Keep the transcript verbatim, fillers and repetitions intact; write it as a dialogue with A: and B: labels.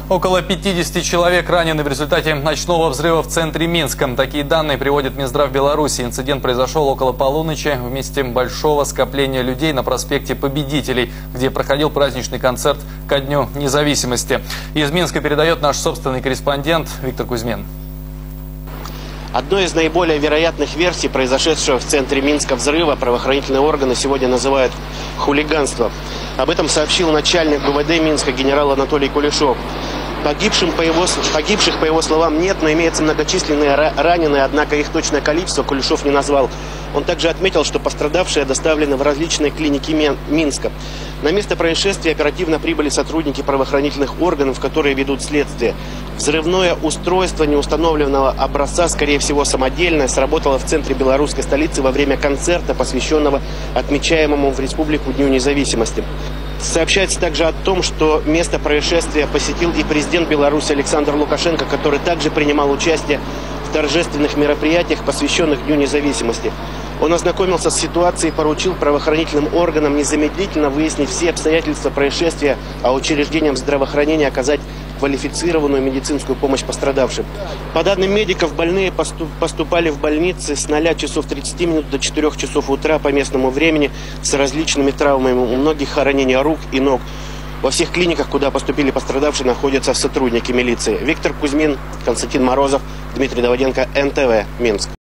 A: Около пятидесяти человек ранены в результате ночного взрыва в центре Минска. Такие данные приводит Минздрав Беларуси. Инцидент произошел около полуночи в месте большого скопления людей на проспекте Победителей, где проходил праздничный концерт ко Дню независимости. Из Минска передает наш собственный корреспондент Виктор Кузьмин.
B: Одной из наиболее вероятных версий произошедшего в центре Минска взрыва правоохранительные органы сегодня называют хулиганство. Об этом сообщил начальник ГУВД Минска генерал Анатолий Кулешов. Погибшим по его, погибших, по его словам, нет, но имеются многочисленные раненые, однако их точное количество Кулешов не назвал. Он также отметил, что пострадавшие доставлены в различные клиники Минска. На место происшествия оперативно прибыли сотрудники правоохранительных органов, которые ведут следствие. Взрывное устройство неустановленного образца, скорее всего самодельное, сработало в центре белорусской столицы во время концерта, посвященного отмечаемому в республику Дню независимости. Сообщается также о том, что место происшествия посетил и президент Беларуси Александр Лукашенко, который также принимал участие в торжественных мероприятиях, посвященных Дню независимости. Он ознакомился с ситуацией и поручил правоохранительным органам незамедлительно выяснить все обстоятельства происшествия, а учреждениям здравоохранения оказать квалифицированную медицинскую помощь пострадавшим. По данным медиков, больные поступали в больницы с ноля часов тридцати минут до четырёх часов утра по местному времени с различными травмами. У многих ранения рук и ног. Во всех клиниках, куда поступили пострадавшие, находятся сотрудники милиции. Виктор Кузьмин, Константин Морозов, Дмитрий Давыденко, эн тэ вэ, Минск.